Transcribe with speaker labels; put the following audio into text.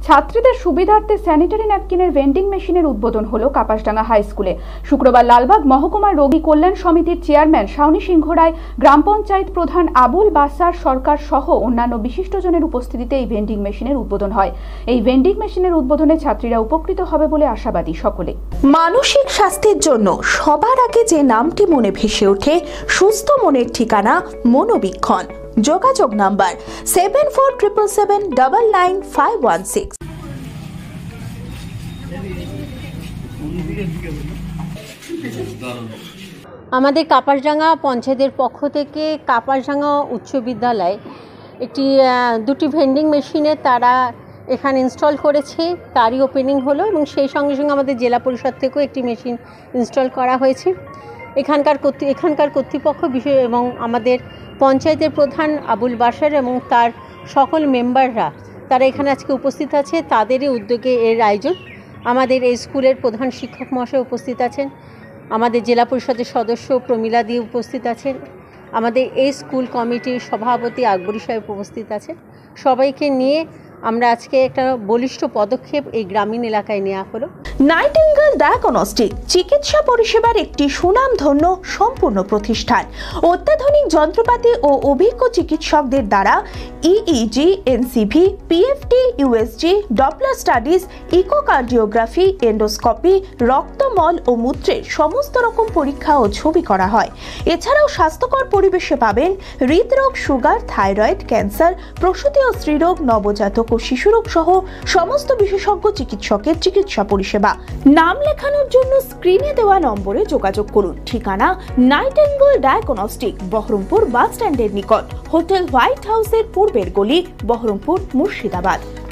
Speaker 1: ছাত্রীদের সুবিধার্থে sanitary ন্যাপকিনের vending মেশিনের উদ্বোধন হলো কাপাসডাঙ্গা হাই স্কুলে। শুক্রবার লালবাগ মহকুমা রোগী কল্যাণ সমিতির চেয়ারম্যান শাওনি সিংহ রায়, গ্রাম পঞ্চায়েত প্রধান আবুল বাসার সরকার সহ অন্যান্য বিশিষ্টজনের উপস্থিতিতে এই ভেন্ডিং মেশিনের উদ্বোধন হয়। এই ভেন্ডিং মেশিনের উদ্বোধনে ছাত্রীরা উপকৃত হবে বলে আশাবাদী সকলে।
Speaker 2: মানসিক স্বাস্থ্যের জন্য সবার আগে যে নামটি মনে ভেসে ওঠে, সুস্থ মনের ঠিকানা মনোবীক্ষণ। যোগাযোগ নাম্বার 7477799516।
Speaker 3: আমাদের কাপাসডাঙ্গা পঞ্চায়েতের পক্ষ থেকে কাপাসডাঙ্গা উচ্চ বিদ্যালয় দুটি ভেন্ডিং মেশিনে তারা এখানে ইনস্টল করেছে, তারই ওপেনিং হলো এবং সেই সঙ্গে সঙ্গে আমাদের জেলা পরিষদ থেকেও একটি মেশিন ইনস্টল করা হয়েছে। এখানকার কর্তৃপক্ষ বিষয় এবং আমাদের পঞ্চায়েতের প্রধান আবুল বাসার এবং তার সকল মেম্বাররা তারা এখানে আজকে উপস্থিত আছে। তাদেরই উদ্যোগে এর আয়োজন। আমাদের এই স্কুলের প্রধান শিক্ষক মহাশয় উপস্থিত আছেন, আমাদের জেলা পরিষদের সদস্য প্রমীলা দি উপস্থিত আছেন, আমাদের এই স্কুল কমিটির সভাপতি আকবরী সাহেব উপস্থিত আছেন। সবাইকে নিয়ে আমরা আজকে একটা বলিষ্ঠ পদক্ষেপ এই গ্রামীণ এলাকায় নেওয়া হলো।
Speaker 2: নাইটিঙ্গেল ডায়াগনস্টিক চিকিৎসা পরিষেবার একটি সুনামধন্য সম্পূর্ণ প্রতিষ্ঠান। অত্যাধুনিক যন্ত্রপাতি ও অভিজ্ঞ চিকিৎসকদের দ্বারা EEG, NCV, PFT, USG, Doppler studies, echocardiography, endoscopy, রক্তমল ও মূত্রের সমস্ত রকম পরীক্ষা ও ছবি করা হয়। এছাড়াও স্বাস্থ্যকর পরিবেশে পাবেন হৃদরোগ, সুগার, থাইরয়েড, ক্যান্সার, প্রসূতি ও স্ত্রীরোগ, নবজাতক ও শিশুরোগ সহ সমস্ত বিশেষজ্ঞ চিকিৎসকের চিকিৎসা পরিষেবা। নাম লেখানোর জন্য স্ক্রিনে দেওয়া নম্বরে যোগাযোগ করুন। ঠিকানা নাইটিঙ্গেল ডায়াগনস্টিক, বহরমপুর বাস স্ট্যান্ডের নিকট, হোটেল হোয়াইট হাউসের পূর্বের গলি, বহরমপুর, মুর্শিদাবাদ।